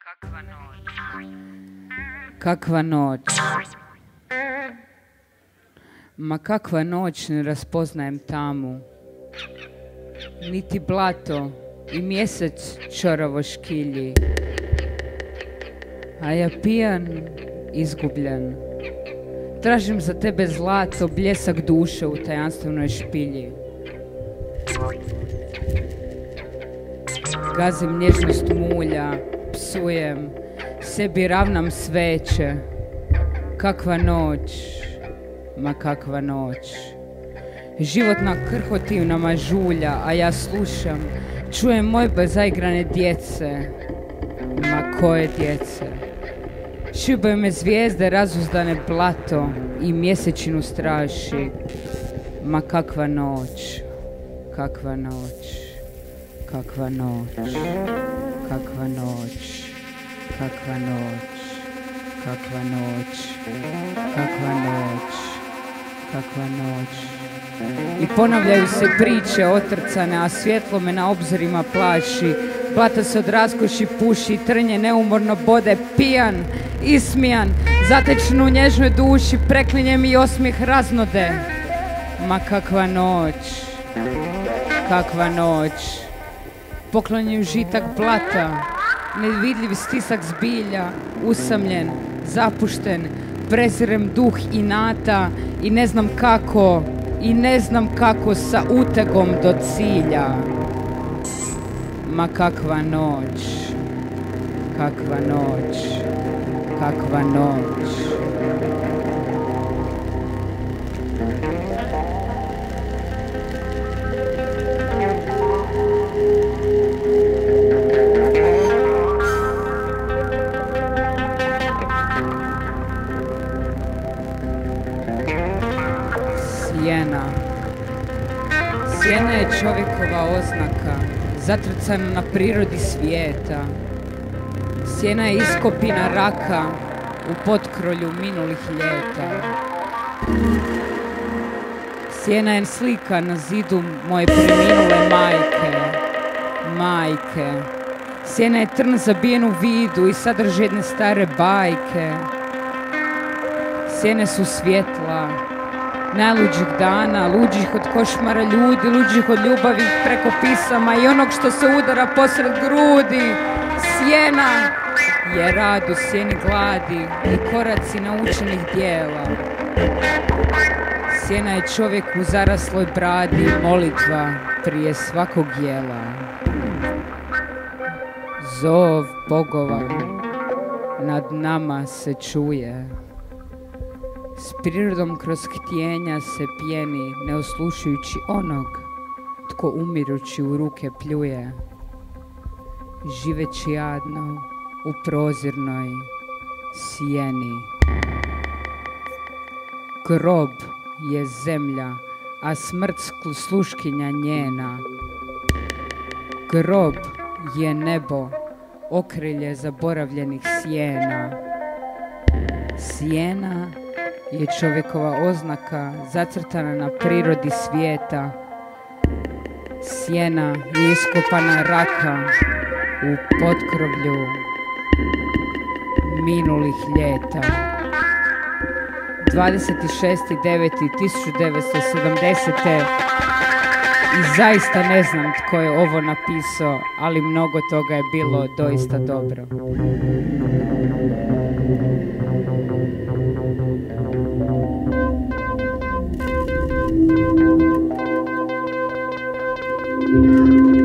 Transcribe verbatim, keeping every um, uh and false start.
Kakva noć. Kakva noć. Ma kakva noć, ne raspoznajem tamu. Niti blato i mjesec čoravo škilji. A ja pijan, izgubljen. Tražim za tebe zlato, bljesak duše u tajanstvenoj špilji. Gazim nježnost mulja, psujem, sebi ravnam sveće. Kakva noć, ma kakva noć. Životna krhotivna mažulja, a ja slušam, čujem mojbe zaigrane djece. Ma koje djece? Šibaju me zvijezde razuzdane blato i mjesečinu straši. Ma kakva noć, kakva noć, kakva noć, kakva noć, kakva noć, kakva noć, kakva noć, kakva noć. I ponavljaju se priče otrcane, a svjetlo me na obzorima plaši. Blata se od raskoši puši, trnje neumorno bode, pijan, ismijan, zatečen u nježnoj duši, preklinje mi osmijeh raznode. Ma kakva noć, kakva noć. Poklonjen žitak blata, nevidljiv stisak zbilja, usamljen, zapušten, prezirem duh inata i ne znam kako, i ne znam kako sa utegom do cilja. Ma kakva noć, kakva noć, kakva noć. Sjena. Sjena je čovjekova oznaka, zatrcana na prirodi svijeta. Sjena je iskopina raka u potkrolju minulih ljeta. Sjena je slika na zidu moje preminule majke. Majke. Sjena je trn zabijen u vidu i sadrži jedne stare bajke. Sjene su svjetla najluđih dana, luđih od košmara ljudi, luđih od ljubavi preko pisama i onog što se udara posred grudi. Sjena je rad u sjeni gladi i koraci naučenih dijela. Sjena je čovjek u zarasloj bradi, molitva prije svakog jela. Zov bogova nad nama se čuje. S prirodom kroz htjenja se pjeni, ne oslušujući onog tko umirući u ruke pljuje. Živeći jadno u prozirnoj sjeni. Grob je zemlja, a smrt sluškinja njena. Grob je nebo, okrilje zaboravljenih sjena. Sjena je čovjekova oznaka zacrtana na prirodi svijeta. Sjena je iskopana raka u potkrovlju minulih ljeta. dvadeset šesti deveti tisuće devetsto sedamdesete. I zaista ne znam tko je ovo napisao, ali mnogo toga je bilo doista dobro. Thank you.